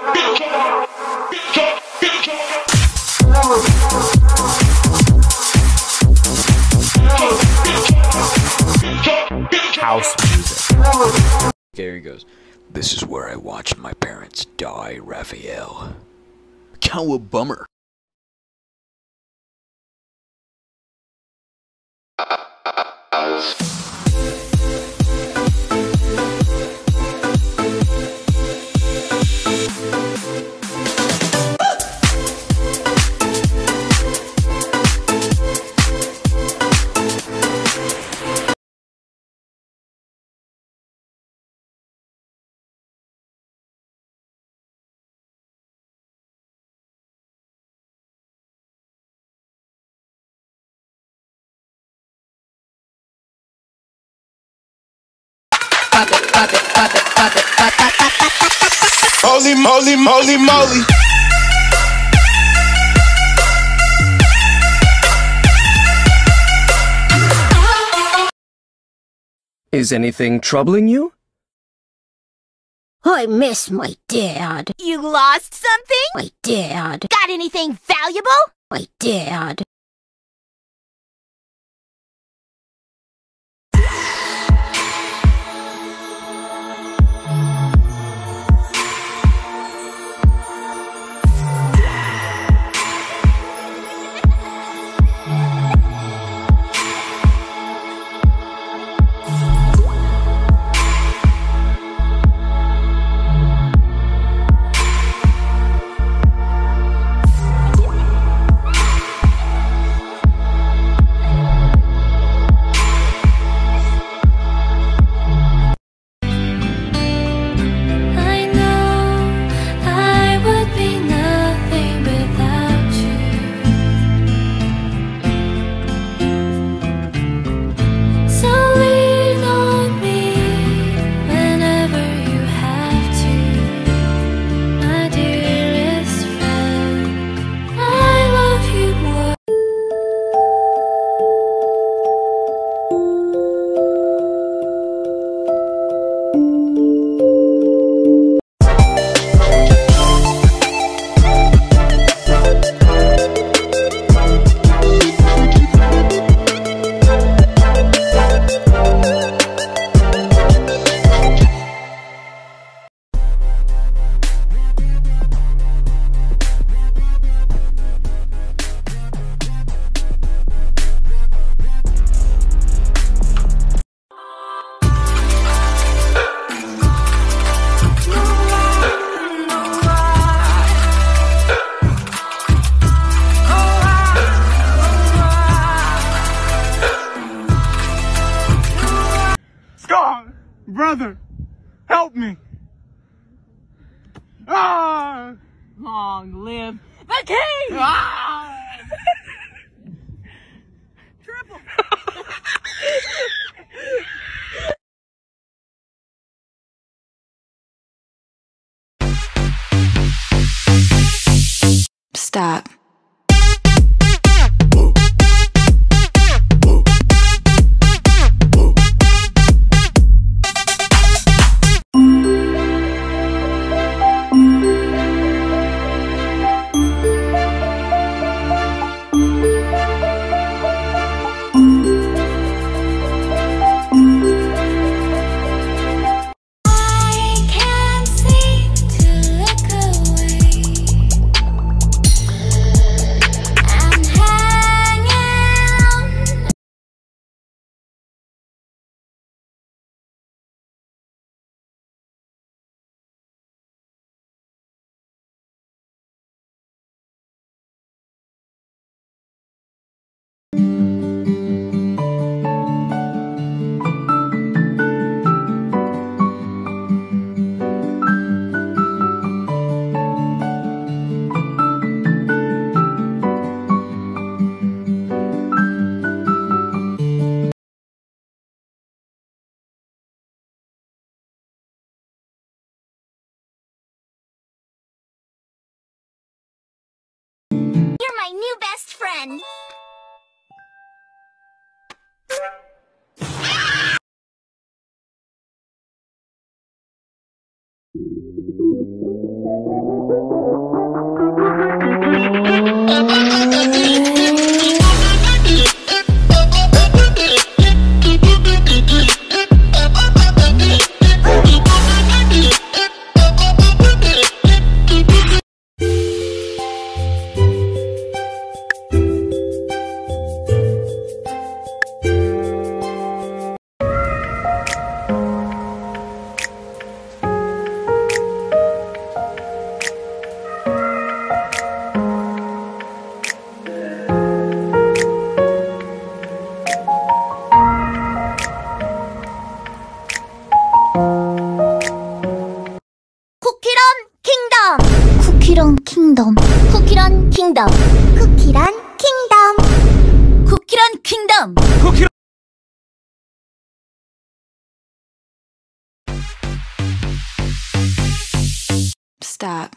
House music. Here he goes. This is where I watched my parents die, Raphael. Cowabummer. Holy moly, moly, moly. Is anything troubling you? I miss my dad. You lost something? My dad. Got anything valuable? My dad. Brother, help me! Ah! Long live the king! Ah! Triple! Stop. You're my new best friend. 쿠키런 킹덤. 쿠키런 킹덤. 쿠키런 킹덤. 쿠키런 킹덤. Stop.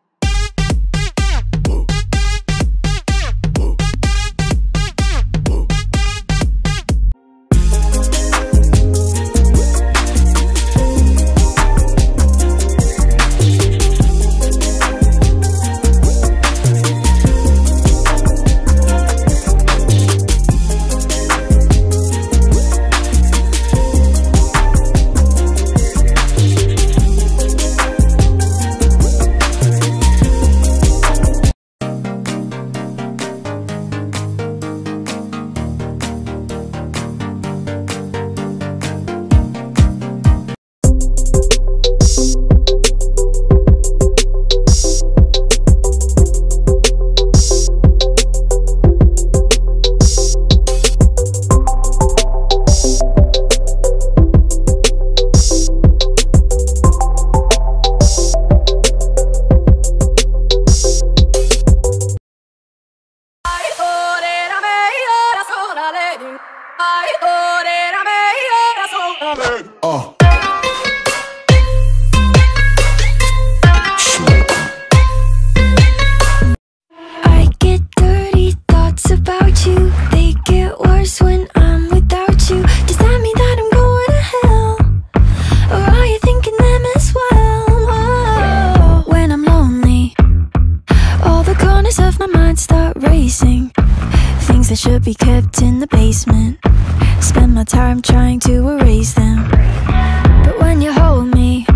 I get dirty thoughts about you. They get worse when I'm without you. Does that mean that I'm going to hell? Or are you thinking them as well? Whoa. When I'm lonely, all the corners of my mind start racing. Things that should be kept in the basement, spend my time trying to erase them. But when you hold me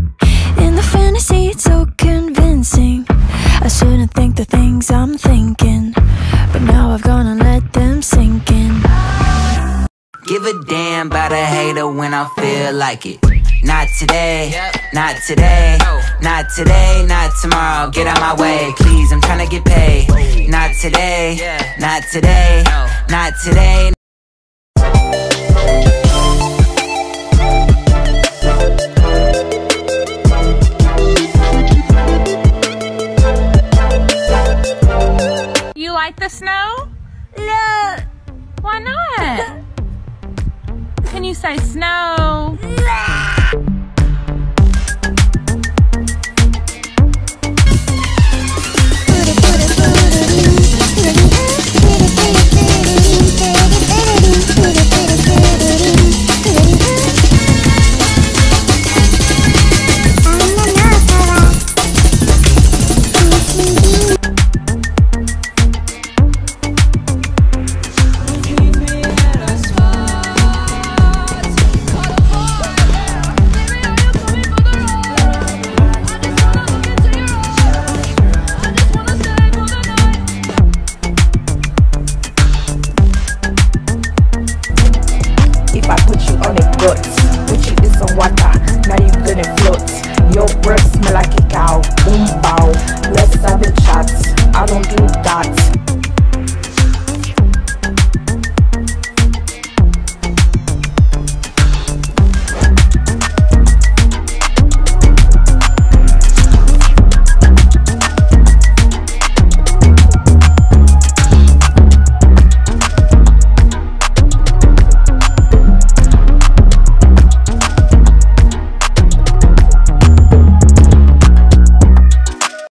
in the fantasy, it's so convincing. I shouldn't think the things I'm thinking, but now I've gone and let them sink in. Give a damn about a hater when I feel like it. Not today, not today, not today, not tomorrow. Get out my way, please, I'm tryna get paid. Not today, not today, not today.